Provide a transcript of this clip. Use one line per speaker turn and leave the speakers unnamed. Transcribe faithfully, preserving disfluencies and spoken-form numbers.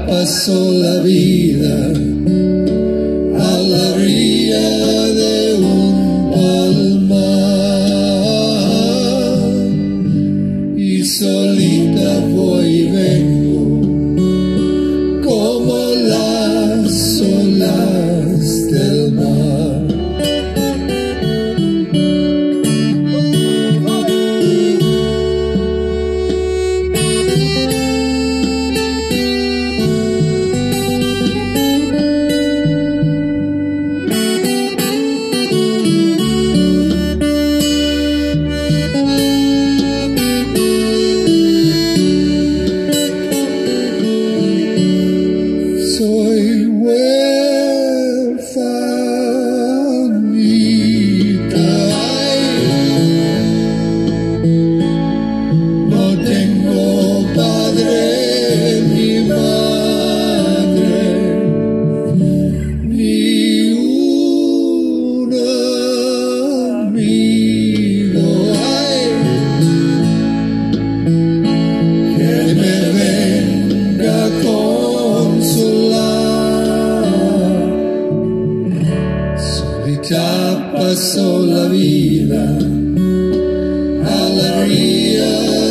pasó la vida a la orilla de un palmar y solita voy y vengo como las olas del mar. Soy huérfanita, no tengo padre ni madre, ni un amigo, ay, que me venga a consolar. Solita pasó la vida a la orilla